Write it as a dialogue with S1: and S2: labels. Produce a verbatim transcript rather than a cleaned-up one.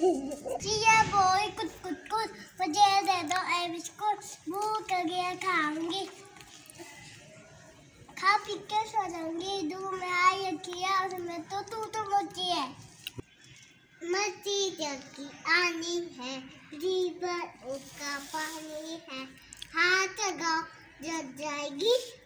S1: chia बोल कुछ कुछ कुछ मुझे दे दो ए बिस्कुट भूख लगी खाऊंगी खा पी के सो जाऊंगी दूध में आई किया उसमें तो तू तो मोची है मस्ती जगी आनी है जीवन उसका पानी है हाथ लगाओ जग जाएगी